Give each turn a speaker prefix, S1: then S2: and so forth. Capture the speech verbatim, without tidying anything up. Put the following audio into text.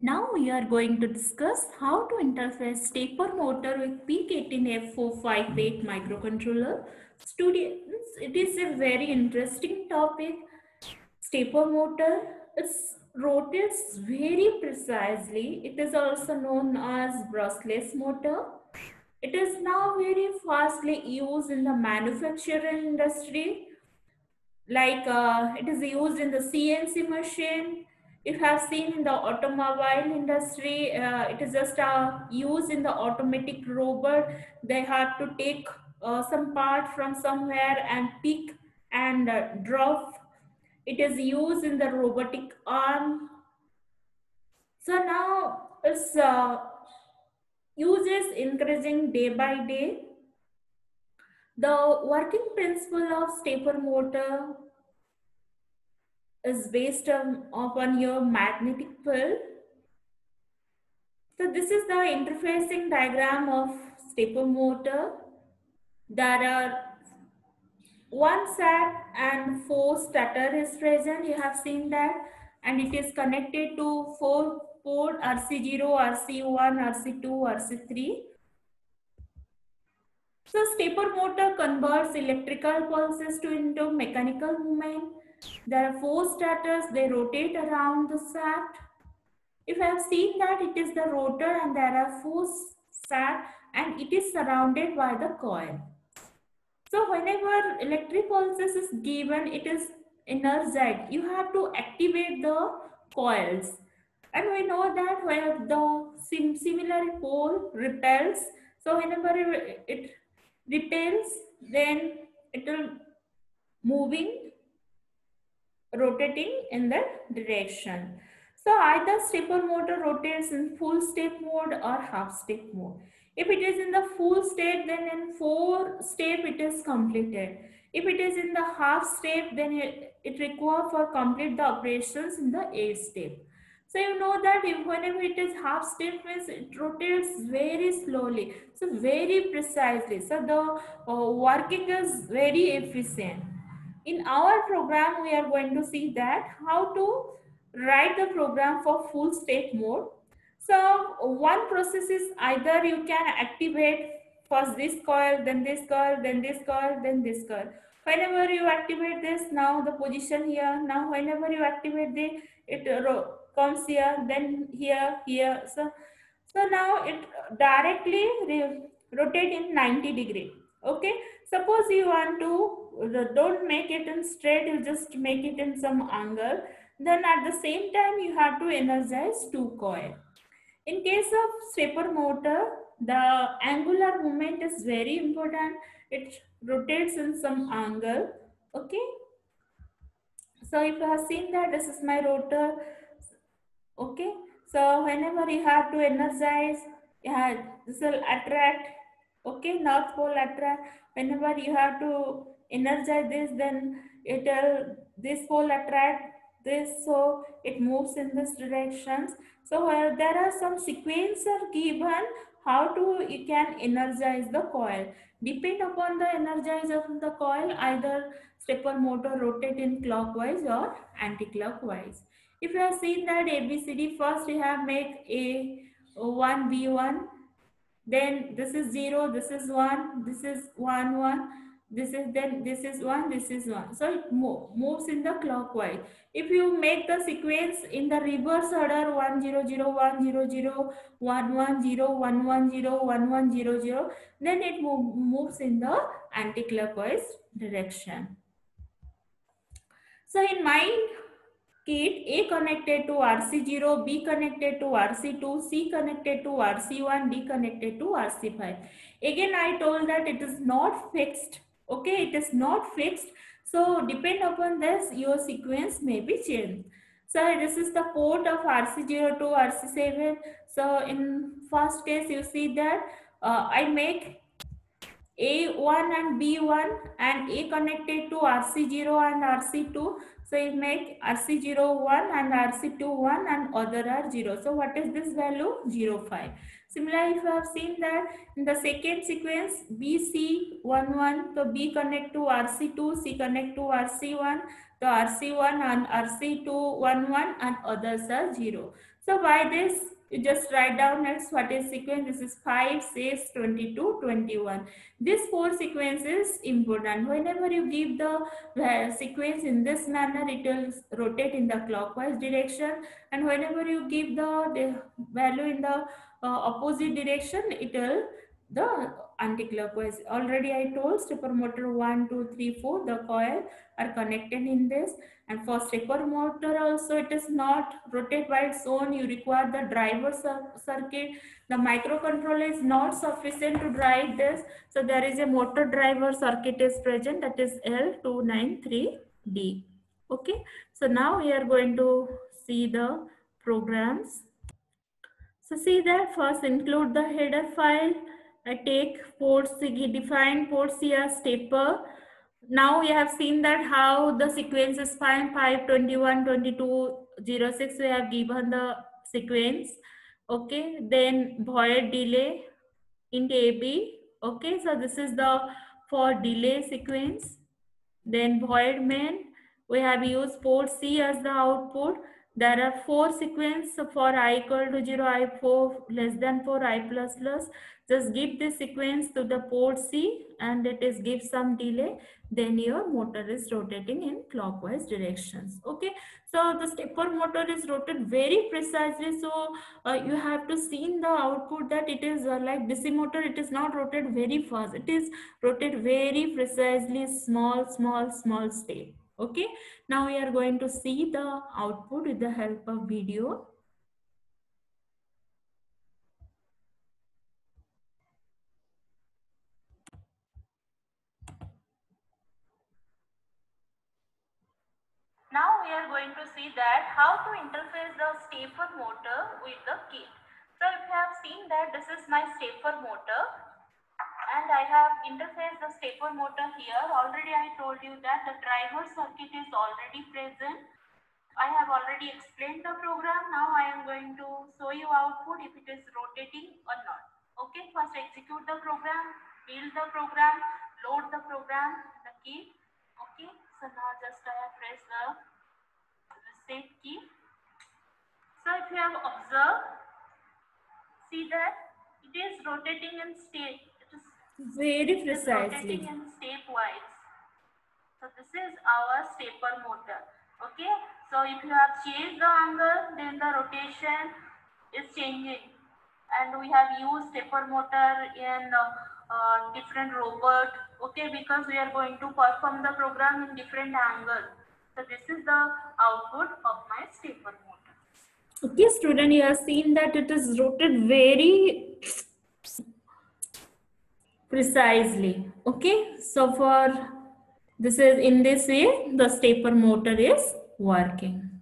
S1: Now we are going to discuss how to interface stepper motor with P K eighteen F four five eight microcontroller. Students, it is a very interesting topic. Stepper motor is rotates very precisely. It is also known as brushless motor. It is now very fastly used in the manufacturing industry, like uh, it is used in the C N C machine. If you have seen in the automobile industry, uh, it is just uh, used in the automatic robot. They have to take uh, some part from somewhere and pick and uh, drop. It is used in the robotic arm. So now its uh, use is increasing day by day. The working principle of stepper motor is based on, upon your magnetic field. So this is the interfacing diagram of stepper motor. There are one sat and four stator is present. You have seen that, and it is connected to four port R C zero, R C one, R C two, R C three. So stepper motor converts electrical pulses to into mechanical movement. There are four stators. They rotate around the sat. If I have seen that it is the rotor and there are four sat and it is surrounded by the coil. So whenever electric pulses is given, it is energized. You have to activate the coils. And we know that where the sim similar pole repels, so whenever it repels, then it will moving, rotating in that direction. So either stepper motor rotates in full step mode or half step mode. If it is in the full step, then in four step it is completed. If it is in the half step, then it, it requires for complete the operations in the eight step. So you know that if whenever it is half step means it rotates very slowly, so very precisely. So the uh, working is very efficient. In our program, we are going to see that how to write the program for full step mode. So one process is either you can activate first this coil, then this coil, then this coil, then this coil. Whenever you activate this, now the position here, now whenever you activate the, it uh, comes here, then here, here. So, so now it directly rotate in ninety degree. Okay. Suppose you want to, don't make it in straight, you just make it in some angle. Then at the same time, you have to energize two coil. In case of stepper motor, the angular movement is very important. It rotates in some angle. Okay. So if you have seen that, this is my rotor. Okay. So whenever you have to energize, yeah, this will attract. Okay, north pole attract. Whenever you have to energize this, then it will this pole attract this, so it moves in this directions. So uh, there are some sequence are given how to you can energize the coil. Depend upon the energize of the coil, either stepper motor rotate in clockwise or anti-clockwise. If you have seen that A B C D, first you have make A one B one, then this is zero, this is one, this is one one, this is then this is one, this is one. So it move, moves in the clockwise. If you make the sequence in the reverse order one zero zero one zero zero one one zero one one zero one one zero zero, then it move, moves in the anti-clockwise direction. So in my kit, A connected to R C zero, B connected to R C two, C connected to R C one, D connected to R C five. Again, I told that it is not fixed. Okay, it is not fixed. So depend upon this, your sequence may be changed. So this is the port of R C zero to R C seven. So in first case, you see that uh, I make A one and B one and A connected to R C zero and R C two. So you make R C zero one and R C two one and other are zero. So what is this value? zero five. Similarly, if you have seen that in the second sequence B C one one, so B connect to R C two, C connect to R C one. The R C one and R C two one one and others are zero. So by this, you just write down next what is sequence. This is five, six, twenty-two, twenty-one. This four sequence is important. Whenever you give the uh, sequence in this manner, it will rotate in the clockwise direction, and whenever you give the, the value in the uh, opposite direction, it will the anti-clockwise. Already I told stepper motor one, two, three, four, the coil are connected in this. And for stepper motor also, it is not rotate by its own. You require the driver circuit. The microcontroller is not sufficient to drive this. So there is a motor driver circuit is present, that is L two ninety-three D. Okay. So now we are going to see the programs. So see that first include the header file. I take port C, define port C as stepper. Now we have seen that how the sequence is fine, five, twenty-one, twenty-two, zero six, we have given the sequence. Okay, then void delay int A B. Okay, so this is the for delay sequence. Then void main, we have used port C as the output. There are four sequence for I equal to zero, I four less than four, I plus plus. Just give this sequence to the port C and it is give some delay. Then your motor is rotating in clockwise directions. Okay. So the stepper motor is rotated very precisely. So uh, you have to see in the output that it is uh, like D C motor, it is not rotated very fast. It is rotated very precisely, small, small, small step. Okay. Now we are going to see the output with the help of video. Now we are going to see that how to interface the stepper motor with the kit. So if you have seen that this is my stepper motor and I have interfaced the stepper motor here. Already I told you that the driver circuit is already present. I have already explained the program. Now I am going to show you output if it is rotating or not. Okay, first execute the program, build the program, load the program, the key. Okay, so now just I have pressed the reset key. So if you have observed, see that it is rotating in step. It is very precisely. It is rotating in stepwise. So this is our stepper motor. Okay. So if you have changed the angle, then the rotation is changing. And we have used stepper motor in uh, uh, different robot. Okay, because we are going to perform the program in different angles. So this is the output of my stepper motor. Okay, student, you have seen that it is rotated very precisely. Okay, so for this is in this way the stepper motor is working.